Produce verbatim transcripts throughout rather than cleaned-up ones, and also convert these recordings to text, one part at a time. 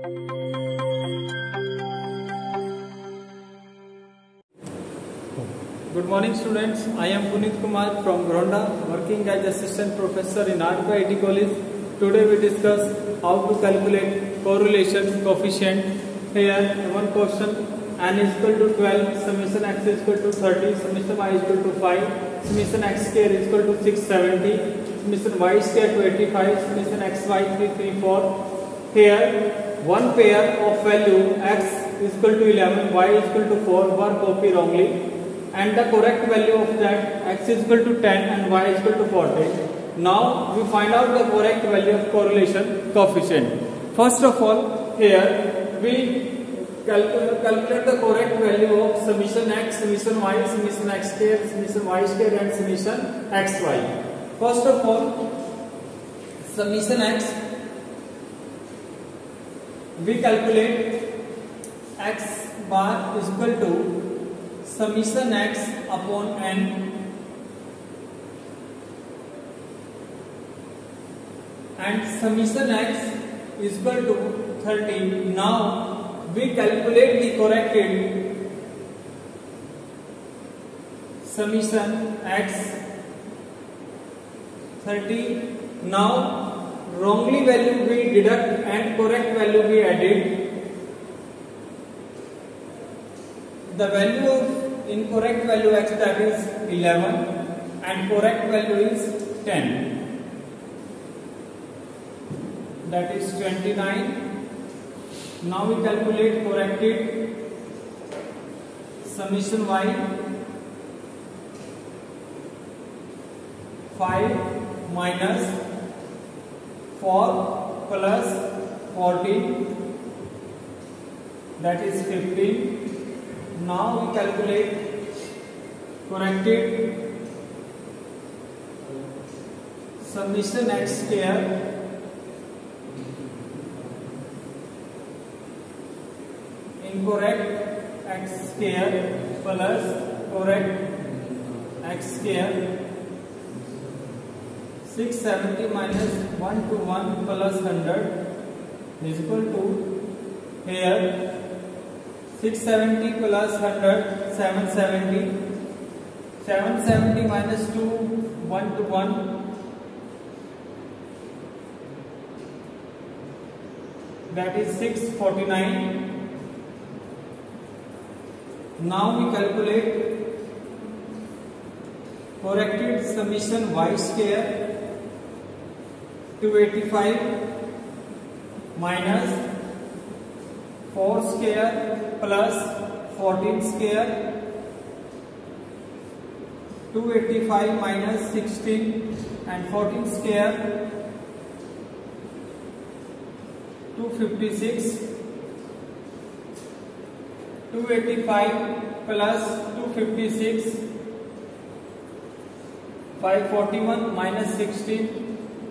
Good morning students, I am Punit Kumar from Gronda, working as assistant professor in R P I T College. Today we discuss how to calculate correlation coefficient. Here one question, n is equal to twelve, summation x is equal to thirty, summation y is equal to five, summation x square is equal to six hundred seventy, summation y square to eighty-five, summation xy three hundred thirty-four. Here one pair of value x is equal to eleven, y is equal to four were copied wrongly, and the correct value of that x is equal to ten and y is equal to forty. Now we find out the correct value of correlation coefficient. First of all, here we calculate, calculate the correct value of summation x, summation y, summation x square, summation y square and summation xy. First of all, summation x, we calculate x bar is equal to summation x upon n and summation x is equal to thirty. Now we calculate the corrected summation x thirty. Now wrongly value we deduct and correct value we added. The value of incorrect value x, that is eleven, and correct value is ten, that is twenty-nine. Now we calculate corrected summation y, five minus four plus fourteen, that is fifteen. Now we calculate corrected summation x square incorrect x square plus correct x square. Six hundred seventy minus one to one plus one hundred is equal to, here six hundred seventy plus one hundred, seven hundred seventy. seven hundred seventy minus two, one to one, that is six hundred forty-nine. Now we calculate corrected summation y square, two hundred eighty-five minus four square plus fourteen square, two hundred eighty-five minus sixteen and fourteen square, two hundred fifty-six, two hundred eighty-five plus two hundred fifty-six, five hundred forty-one minus sixteen,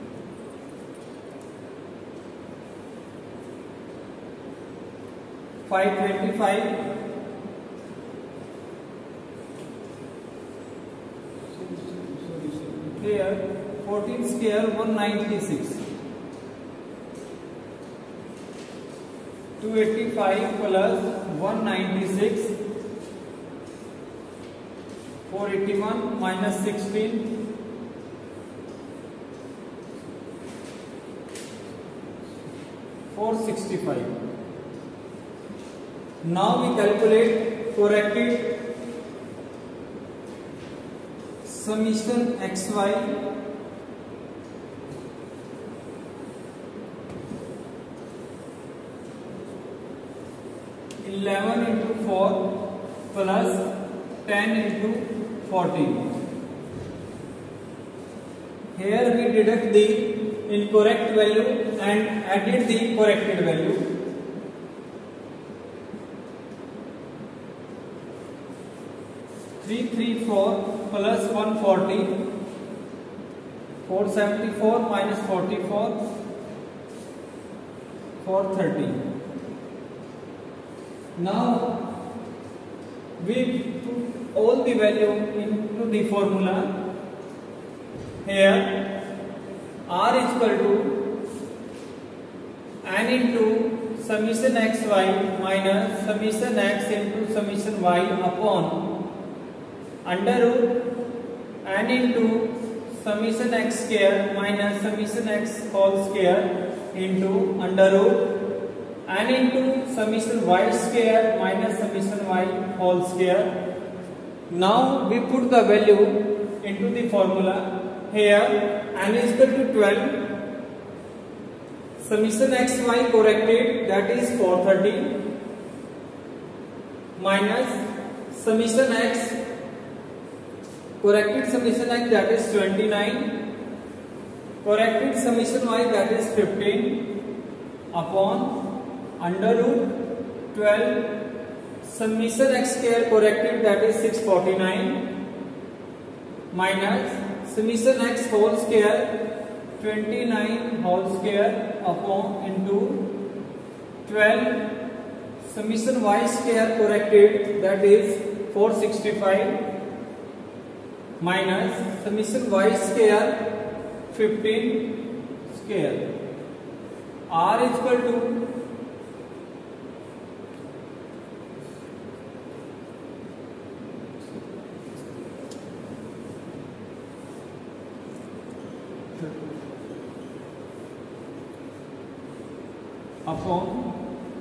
five hundred twenty-five, here fourteen square, one hundred ninety-six, two hundred eighty-five plus one hundred ninety-six, four hundred eighty-one minus sixteen, four hundred sixty-five. Now we calculate corrected summation xy eleven into four plus ten into fourteen. Here we deduct the incorrect value and added the corrected value. three hundred thirty-four plus one hundred forty, four hundred seventy-four minus forty-four, four hundred thirty. Now we put all the value into the formula. Here R is equal to n into summation xy minus summation x into summation y upon under root n into summation x square minus summation x whole square into under root n into summation y square minus summation y whole square. Now we put the value into the formula. Here n is equal to twelve. Summation xy corrected, that is four hundred thirty, minus summation x corrected summation x, that is twenty-nine, corrected summation y, that is fifteen, upon under root twelve summation x square corrected, that is six hundred forty-nine, minus summation x whole square twenty-nine whole square upon into twelve summation y square corrected, that is four hundred sixty-five, minus summation y square fifteen square. R is equal to upon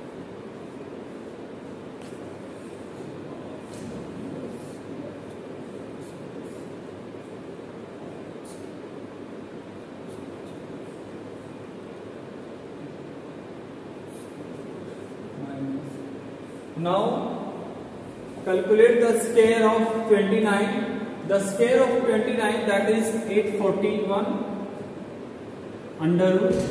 now calculate the square of twenty-nine. The square of twenty-nine, that is eight hundred forty-one under root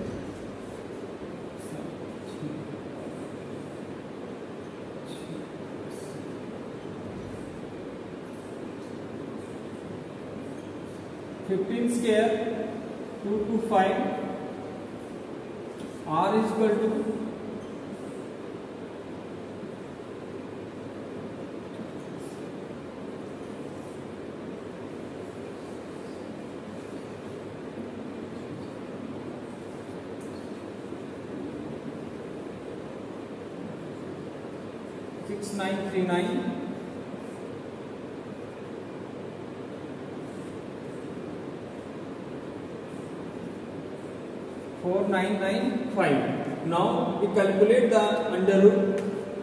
fifteen square two to five. R is equal to six nine three nine. four nine nine five. Now we calculate the under root.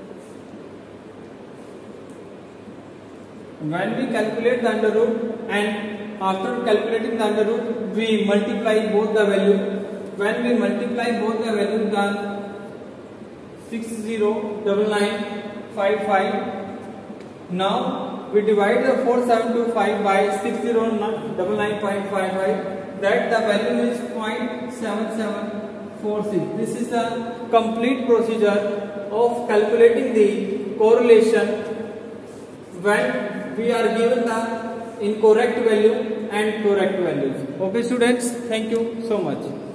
When we calculate the under root and after calculating the under root, we multiply both the value. When we multiply both the value, then six zero nine nine five five. Now we divide the four seven two five by six zero nine nine point five five. That the value is zero point seven seven four six. This is the complete procedure of calculating the correlation when we are given the incorrect value and correct values. Okay students, thank you so much.